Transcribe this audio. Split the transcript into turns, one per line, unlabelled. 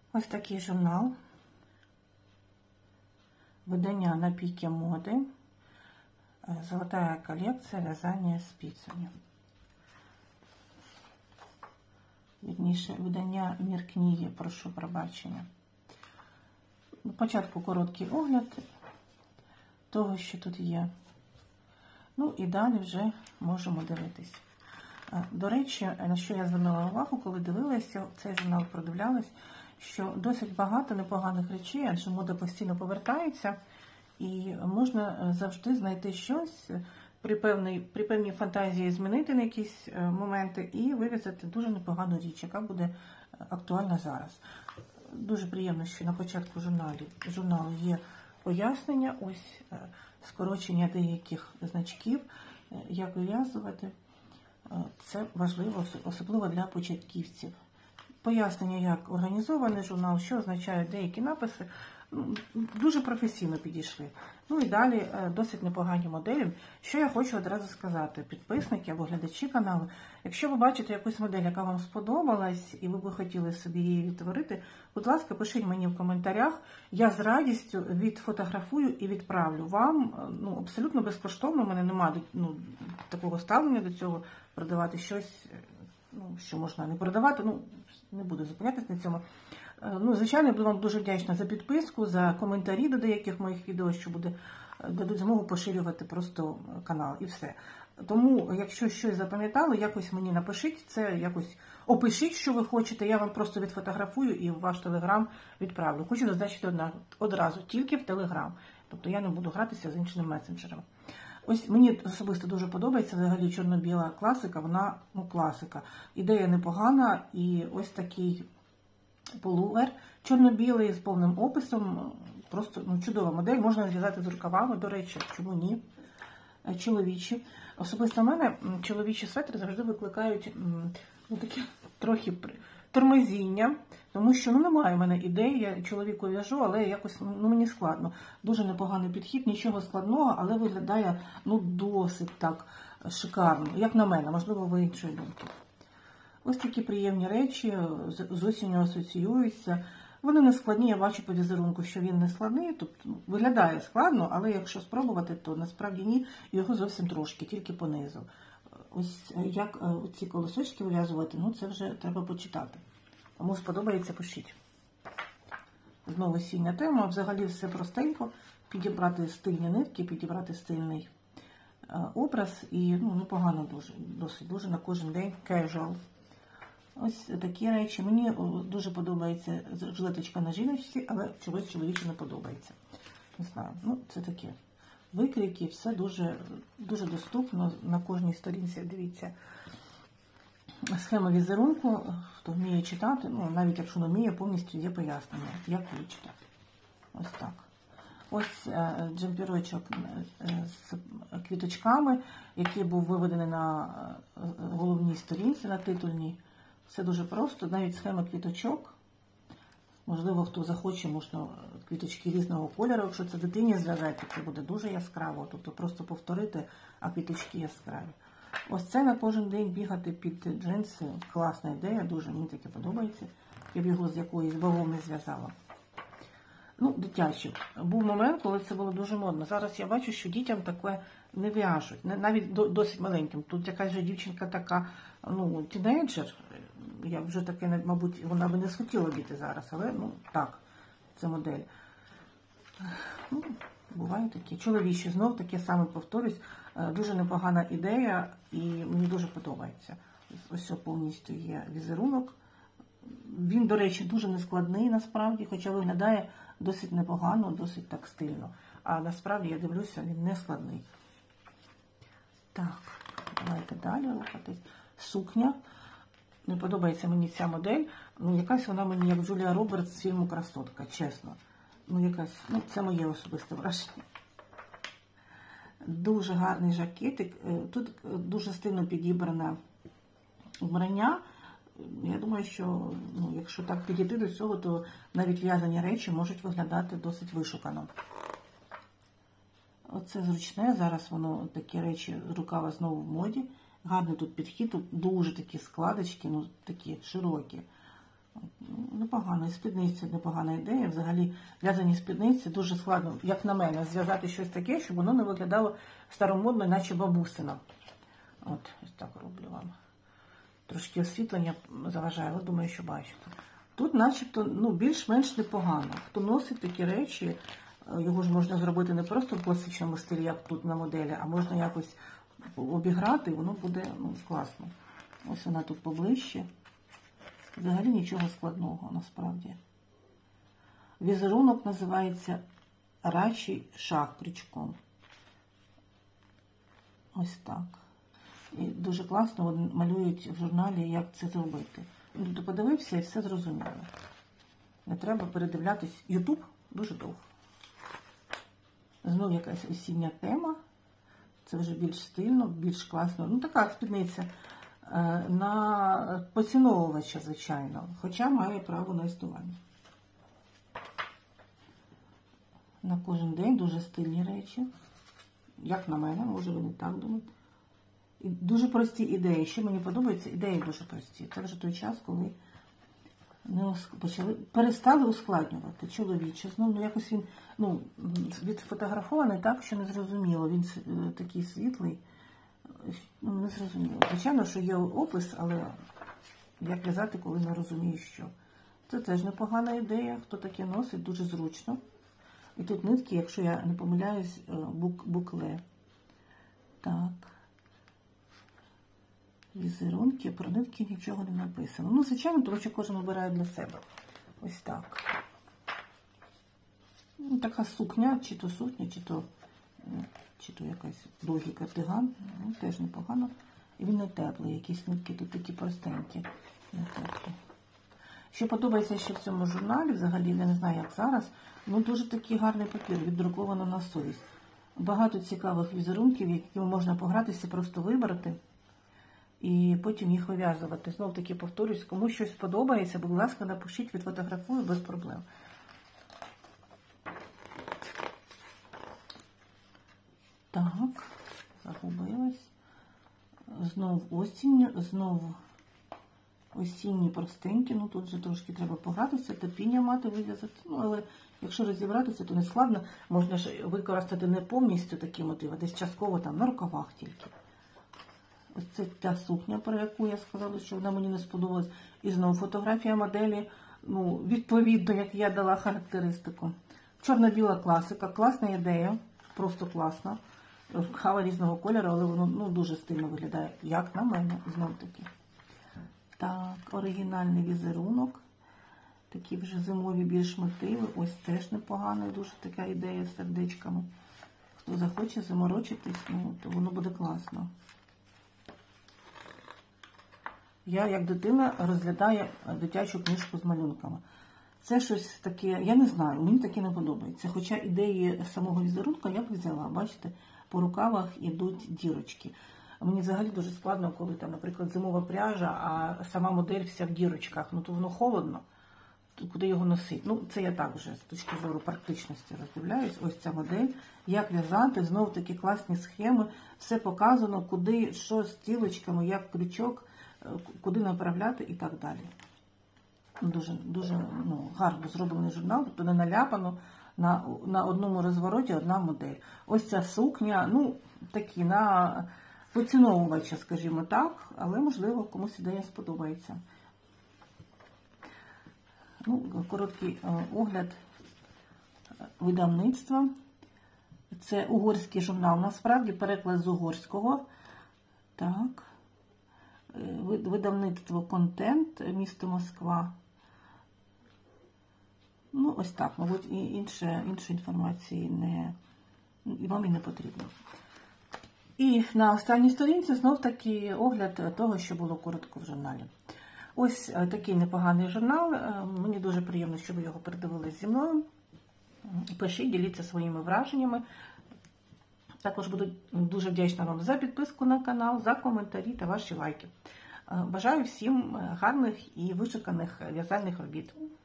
Ось такий журнал. Видання на піке моди. Золотая коллекция вязания спицами. Вірніше, видання Мір книги, прошу пробачення. Спочатку короткий огляд того, що тут є. Ну і далі вже можемо дивитись. До речі, на що я звернула увагу, коли дивилася, цей журнал продивлялась, що досить багато непоганих речей, адже мода постійно повертається, і можна завжди знайти щось, при певній фантазії змінити на якісь моменти і вив'язати дуже непогану річ, яка буде актуальна зараз. Дуже приємно, що на початку журналу є пояснення, ось скорочення деяких значків, як вив'язувати. Це важливо, особливо для початківців. Пояснення, як організований журнал, що означають деякі написи, дуже професійно підійшли. Ну і далі досить непогані моделі. Що я хочу одразу сказати, підписники або глядачі каналу, якщо ви бачите якусь модель, яка вам сподобалась, і ви б хотіли собі її відтворити, будь ласка, пишіть мені в коментарях, я з радістю відфотографую і відправлю вам, абсолютно безкоштовно, у мене немає такого ставлення до цього, продавати щось, що можна не продавати, не буду зупинятися на цьому. Звичайно, я буду вам дуже вдячна за підписку, за коментарі до деяких моїх відео, що дадуть змогу поширювати просто канал і все. Тому, якщо щось запам'ятали, якось мені напишіть, це якось опишіть, що ви хочете, я вам просто відфотографую і в ваш телеграм відправлю. Хочу зазначити одразу, тільки в телеграм. Тобто я не буду гратися з іншими месенджерами. Ось мені особисто дуже подобається взагалі чорно-біла класика, вона класика. Ідея непогана і ось такий пуловер чорно-білий з повним описом, просто чудова модель, можна зв'язати з рукавами, до речі, чому ні, чоловічі. Особисто в мене чоловічі светри завжди викликають таке трохи тормозіння, тому що немає в мене ідей, я чоловіку в'яжу, але якось мені складно. Дуже непоганий підхід, нічого складного, але виглядає досить так шикарно, як на мене, можливо, ви іншої думки. Ось такі приємні речі, з осінню асоціюються. Вони не складні, я бачу по візерунку, що він не складний, тобто виглядає складно, але якщо спробувати, то насправді ні, його зовсім трошки, тільки понизу. Ось як ці колосочки вив'язувати, це вже треба почитати. Кому сподобається, пишіть. Знову осіння тема, взагалі все простенько, підібрати стильні нитки, підібрати стильний образ і непогано дуже на кожен день, casual. Ось такі речі. Мені дуже подобається жилеточка на жіночці, але чогось чоловічі не подобається. Не знаю, це таке. Викрійки, все дуже, дуже доступно на кожній сторінці. Дивіться, схема візерунку, хто вміє читати, навіть якщо не вміє, повністю є пояснення, як її читати. Ось так. Ось джемпірочок з квіточками, який був виведений на головній сторінці, на титульній. Все дуже просто, навіть схема квіточок. Можливо, хто захоче, можна квіточки різного кольору. Якщо це дитині зв'язати, це буде дуже яскраво. Тобто просто повторити, а квіточки яскраві. Ось це на кожен день бігати під джинси. Класна ідея, дуже мені таке подобається. Я б його з якоїсь бавовни зв'язала. Дитячі. Був момент, коли це було дуже модно. Зараз я бачу, що дітям таке не в'яжуть. Навіть досить маленьким. Тут якась же дівчинка така, тінейджер. Я вже таке, мабуть, вона би не схотіла діти зараз, але, так, це модель. Буває такі. Чоловічі, знов таке саме повторюсь. Дуже непогана ідея і мені дуже подобається. Ось повністю є візерунок. Він, до речі, дуже нескладний насправді, хоча виглядає досить непогано, досить так стильно. А насправді, я дивлюся, він не складний. Так, давайте далі рухатись. Сукня. Не подобається мені ця модель. Якась вона мені, як Джулія Робертс з фільму «Красотка», чесно. Це моє особисте враження. Дуже гарний жакетик. Тут дуже стильно підібране вбрання. Я думаю, що якщо так підійти до цього, то навіть в'язані речі можуть виглядати досить вишукано. Оце зручне, зараз воно такі речі, рукава знову в моді. Гарний тут підхід, тут дуже такі складочки, такі широкі. Непогано, і спідниці непогана ідея. Взагалі, в'язані спідниці дуже складно, як на мене, зв'язати щось таке, щоб воно не виглядало старомодно, наче бабусина. От, ось так роблю вам. Трошки освітлення заважає, але думаю, що бачите. Тут начебто більш-менш непогано. Хто носить такі речі, його ж можна зробити не просто в класичному стилі, як тут на моделі, а можна якось обіграти, і воно буде класно. Ось вона тут поближче. Взагалі нічого складного, насправді. Візерунок називається «Рачий шах крючком». Ось так. І дуже класно малюють в журналі, як це зробити. Ти подивився і все зрозуміло. Не треба передивлятись. Ютуб дуже довго. Знову якась осіння тема. Це вже більш стильно, більш класно. Така спідниця на поціновувача, звичайно. Хоча має право на існування. На кожен день дуже стильні речі. Як на мене, може ви не так думаєте. І дуже прості ідеї. Що мені подобається, ідеї дуже прості. Це вже той час, коли перестали ускладнювати. Чоловіче, якось він відфотографований так, що не зрозуміло. Він такий світлий, не зрозуміло. Звичайно, що є опис, але як в'язати, коли не розумієш, що. Це теж непогана ідея. Хто таке носить, дуже зручно. І тут нитки, якщо я не помиляюсь, букле. Так. Візерунки, про нитки нічого не написано. Звичайно, тому що кожен обирає для себе. Ось так. Така сукня, чи то сукня, чи то якась довгий кардиган. Теж непогано. І він не теплий, якісь нитки тут такі простенькі. Не теплі. Що подобається ще в цьому журналі, взагалі, я не знаю, як зараз, дуже такий гарний папір, віддруковано на совість. Багато цікавих візерунків, якими можна погратися, просто вибрати і потім їх вив'язувати. Знов таки повторюсь, кому щось сподобається, будь ласка, напишіть, відфотографую без проблем. Так, загубилась. Знов осінь, знов осінні простенькі, тут вже трошки треба погратися, терпіння мати, вив'язати. Але якщо розібратися, то не складно. Можна ж використати не повністю такі мотиви, десь частково там на рукавах тільки. Ось це та сукня, про яку я сказала, що вона мені не сподобалась. І знову фотографія моделі, відповідно, як я дала характеристику. Чорно-біла класика, класна ідея, просто класна. Рукава різного кольору, але воно дуже стильно виглядає, як на мене, знов таки. Так, оригінальний візерунок. Такі вже зимові більш мотиви. Ось теж непогано, дуже така ідея з сердечками. Хто захоче заморочитись, то воно буде класно. Я, як дитина, розглядаю дитячу книжку з малюнками. Це щось таке, я не знаю, мені таке не подобається. Хоча ідеї самого візерунка я б взяла, бачите, по рукавах йдуть дірочки. Мені взагалі дуже складно, коли там, наприклад, зимова пряжа, а сама модель вся в дірочках. То воно холодно, то куди його носити? Це я так вже з точки зору практичності роздивляюсь. Ось ця модель. Як в'язати, знов такі класні схеми. Все показано, куди, що з тілочками, як крючок, куди направляти і так далі. Дуже гарно зроблений журнал, тобто не наляпано, на одному розвороті одна модель. Ось ця сукня, такі на поціновувача, скажімо так, але, можливо, комусь ідея сподобається. Короткий огляд видавництва. Це угорський журнал, насправді, переклад з угорського. Так. Видавництво «Контент», місто Москва. Ось так, мабуть, іншої інформації вам і не потрібно. І на останній сторінці знов таки огляд того, що було коротко в журналі. Ось такий непоганий журнал. Мені дуже приємно, що ви його передивились зі мною. Пишіть, діліться своїми враженнями. Також буду дуже вдячна вам за підписку на канал, за коментарі та ваші лайки. Бажаю всім гарних і вишуканих в'язальних робіт.